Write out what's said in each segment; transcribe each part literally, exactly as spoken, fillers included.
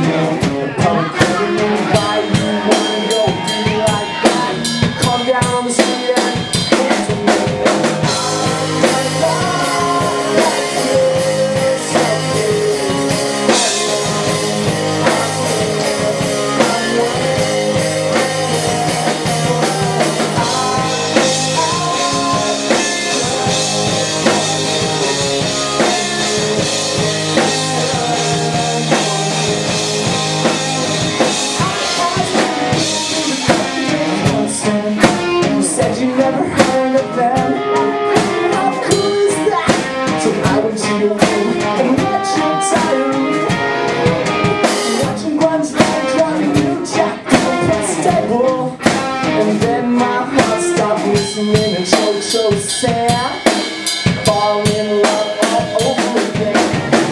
And then my heart stopped listening and so, so sad. Fall in love all over again.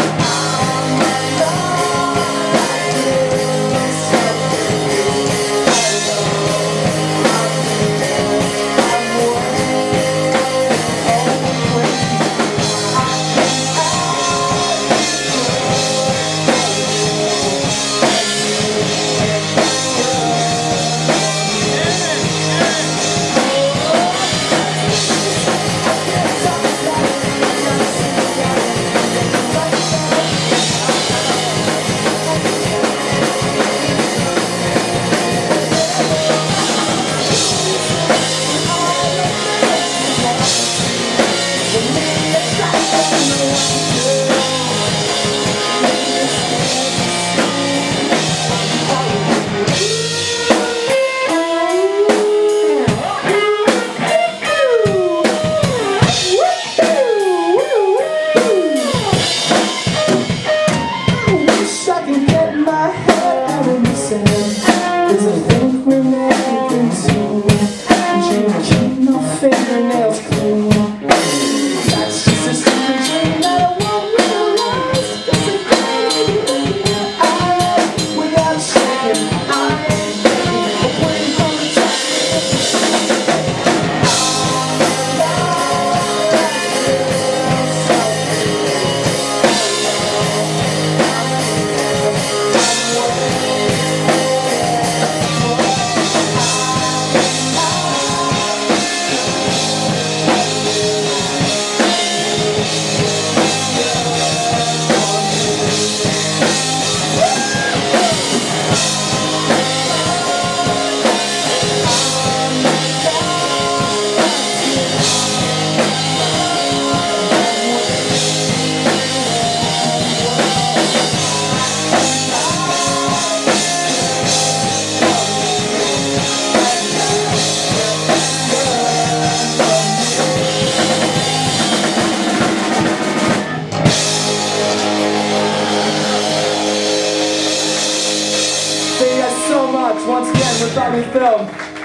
There's a link we're making to keep my fingernails clean. That's just a stupid dream that I won't realize. It's a crazy I without shaking. I ain't thinking, but waiting for the time. Thank you guys so much once again for letting me film.